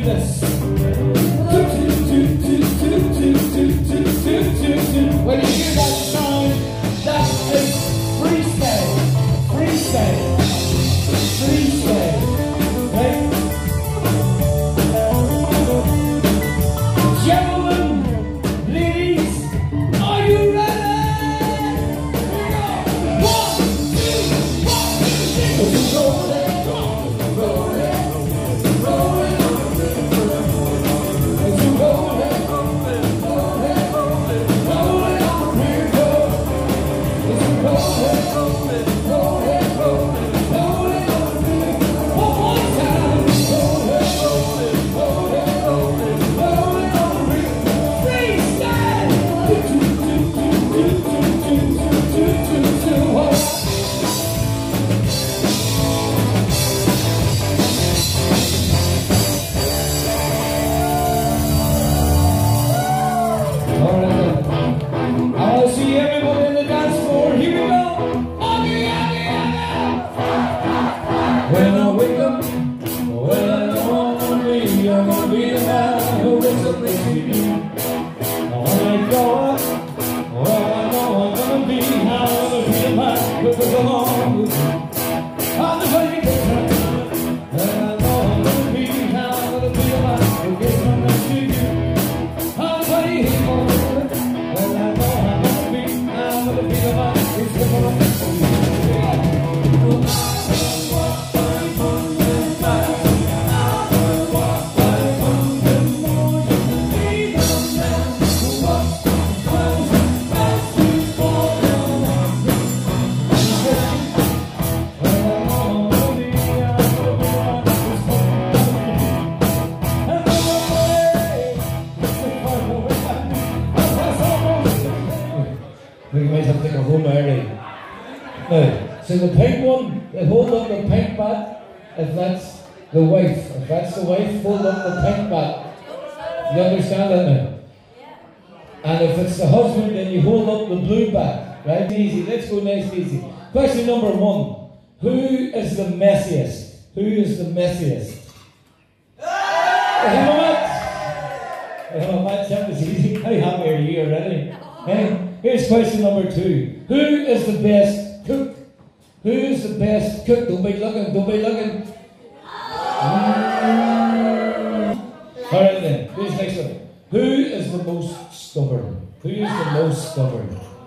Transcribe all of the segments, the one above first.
this. When you hear that sound, that is freestyle. Freestyle. Freestyle. Right? Gentlemen, ladies, are you ready? Here we go. 1, 2, 1, 2, 3. Roll it, roll it, roll it, roll it. When I wake up, well I know I'm gonna be the man who wakes up next to you. When I go up, well I know I'm gonna be the man who goes along with you. I'm the funny girl, and I know I'm gonna be the man who gets up next to you. I'm the funny girl, and I know I'm gonna be the man who gets up next to you. We might have to take a home early. Now, so the pink one, they hold up the pink bat if that's the wife. If that's the wife, hold up the pink bat. You understand that now? And if it's the husband, then you hold up the blue bat. Right? Easy. Let's go nice and easy. Question number 1. Who is the messiest? Who is the messiest? That was easy. How happy are you already? Hey? Here's question number 2. Who is the best cook? Who is the best cook? Don't be looking, don't be looking. Alright then, here's the next one. Who is the most stubborn? Who is the most stubborn?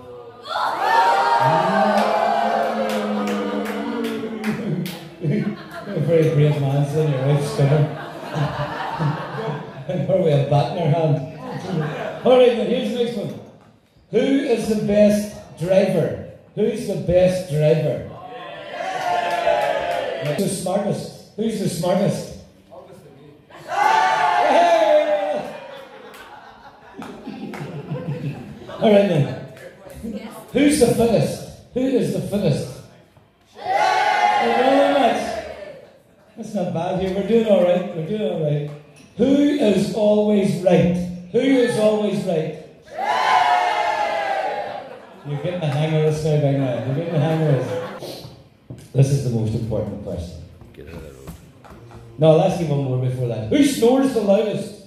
You're a very brave man, son, you're right, stubborn. Probably a bat in your hand. Alright then, here's the next one. Who is the best driver? Who's the best driver? Who's the smartest? Who's the smartest? Alright then. Who's the fittest? Who is the fittest? That's not bad here. We're doing alright. We're doing alright. Who is always right? Who is always right? You're getting the hang of this now, big man. You're getting the hang of this. This is the most important question. Get out of the road. No, I'll ask you one more before that. Who snores the loudest?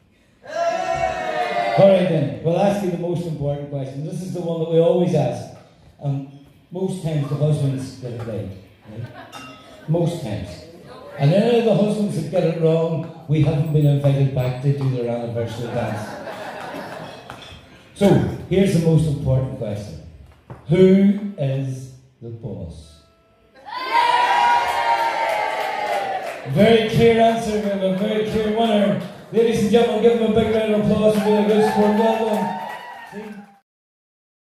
Alright then, we'll ask you the most important question. This is the one that we always ask. And most times the husbands get it right. Most times. And any of the husbands that get it wrong, we haven't been invited back to do their anniversary dance. So, here's the most important question. Who is the boss? Very clear answer, we have a very clear winner. Ladies and gentlemen, give them a big round of applause for being a good sport. Well done. See?